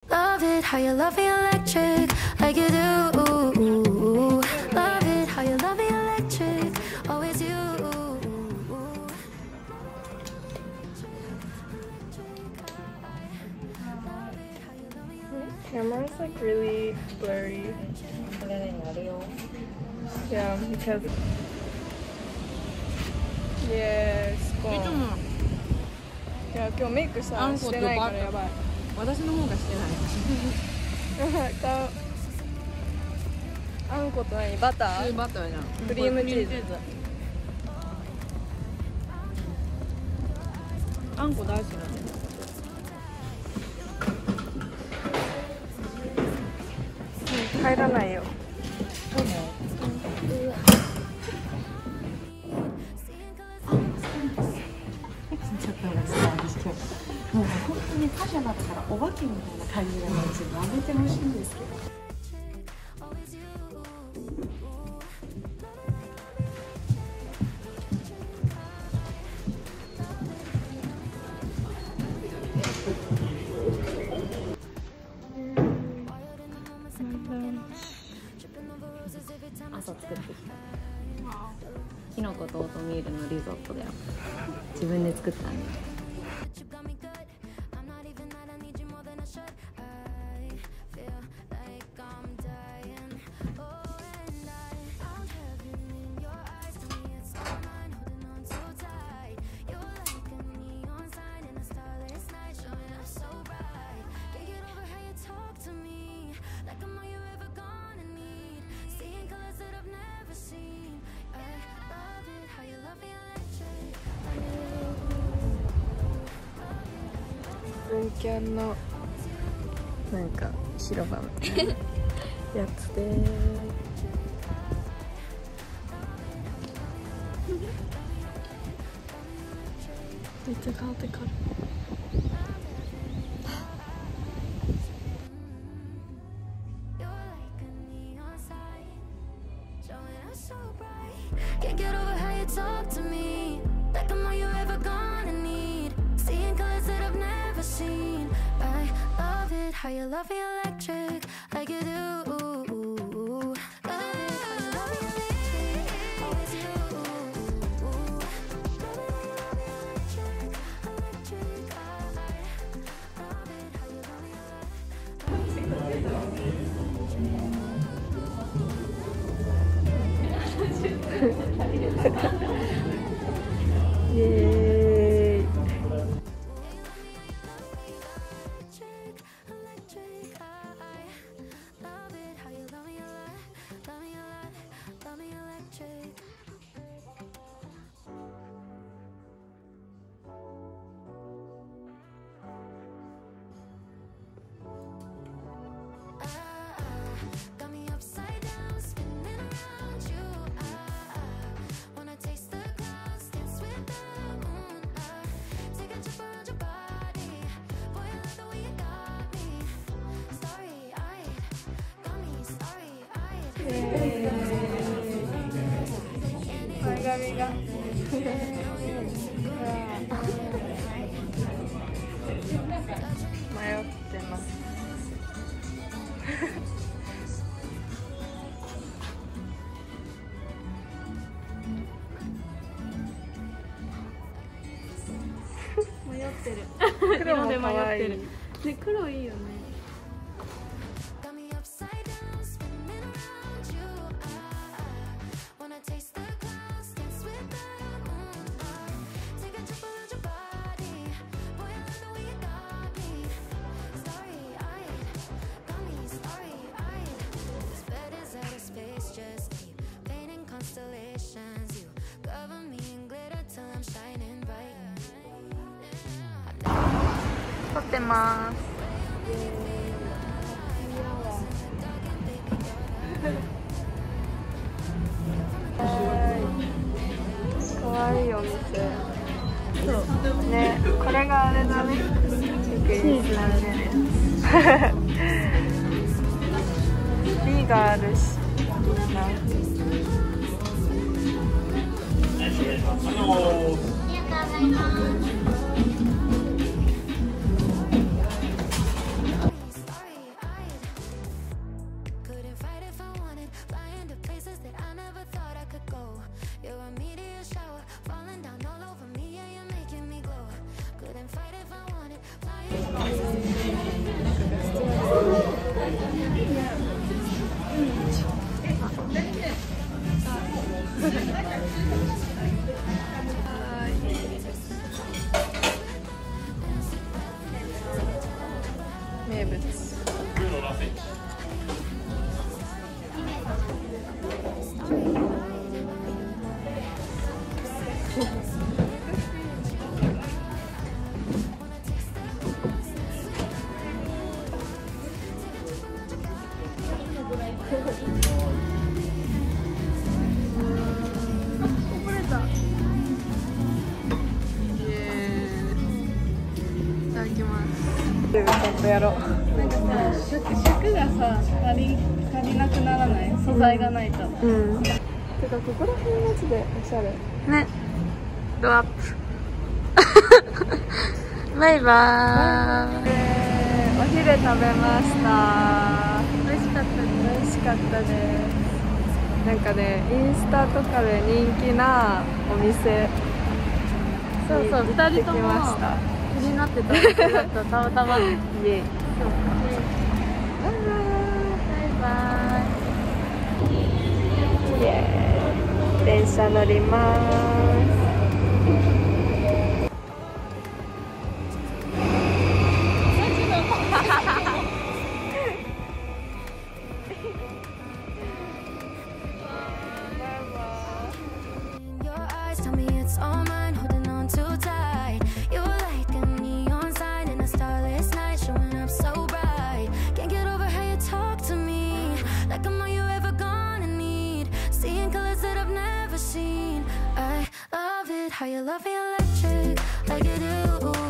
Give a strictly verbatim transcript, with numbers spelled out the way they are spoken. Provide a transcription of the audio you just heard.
Love it how you love me electric like you do. Love it how you love me electric, always you. Camera's like really blurry. Yeah, because yes, いつもいや今日メイクさしてないからやばい。 私の方がしてない顔あんこと何バター？ バターじゃん。 クリームチーズ。 あんこ大好きなんだよ。 入らないよ。 そうね。ちょっと今私今日もう本当にパジャマだからお化けみたいな感じがないしやめてほしいんですけど。朝作ってきたきのことオートミールのリゾットだよ。自分で作ったんだ。 文キャンのなんか広場みたいなやつでーめっちゃ顔でかる。 Can't get over how you talk to me like I'm all you ever gonna need. Seeing colors that I've never seen. I love it how you love me electric like you do. Love it how you love me electric, always you. Love it how you love me electric, electric. I love it how you love me electric. イエーイ。前髪が迷ってます。 迷ってる。 黒も可愛い。 ね、黒いいよね。 撮ってます。かわいいお店。そうね、これがあれだね。チーズだね。ビがあるし。な。ありがとうございます。 名物。こぼれた。イエーイ。いただきます。ちょっとやろう。 なんかさ、尺尺がさ、足り足りなくならない。素材がないと。 うん。てかここら辺マジでおしゃれ。ね。ドアップ。バイバーイ。えー、お昼食べました。美味しかったです。美味しかったです。なんかね、インスタとかで人気なお店。 そうそう、 に二人とも行ってきました。 気になってたんだったたまたま。イエイ。 バイバーイ。イエーイ。電車乗ります。 Your eyes tell me it's all mine, holding on too tight. You're like a neon sign in a starless night, showing up so bright. Can't get over how you talk to me, like I'm all you ever gonna need. Seeing colors that I've never seen. I love it how you love me electric, like you do.